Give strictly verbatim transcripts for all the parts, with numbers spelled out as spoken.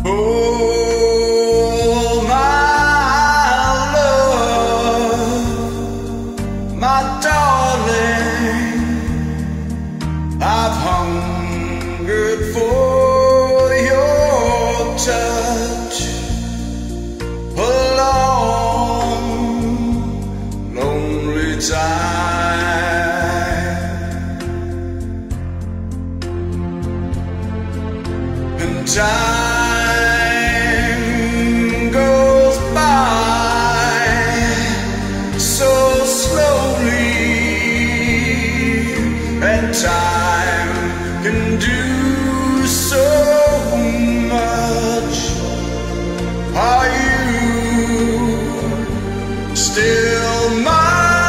Oh, my love, my darling, I've hungered for your touch a long, lonely time, and time goes by so slowly, and time can do so much. Are you still mine?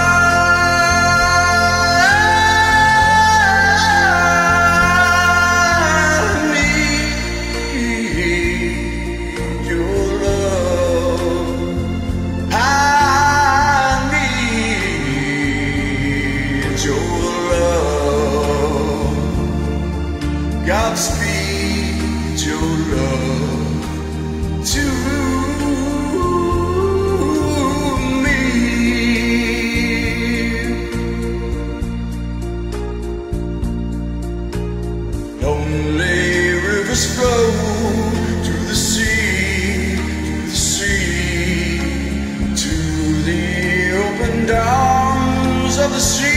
Godspeed your love to me. Lonely rivers flow to the sea, to the sea, to the open arms of the sea.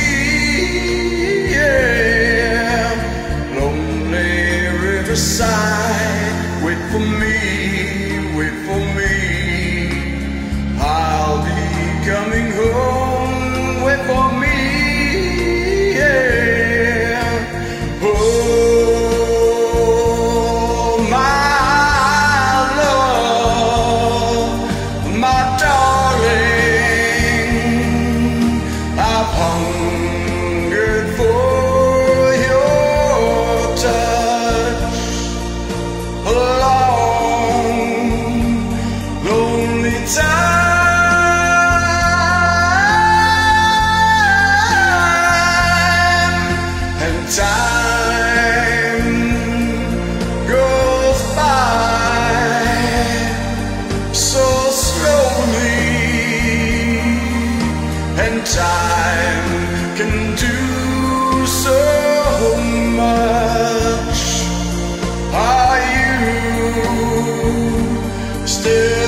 Side, wait for me, wait for me. I'll be coming home, wait for me, yeah. Oh, my love, my darling, I've hungered for your touch. A long, lonely time, and time goes by so slowly, and time can do so much. Are you still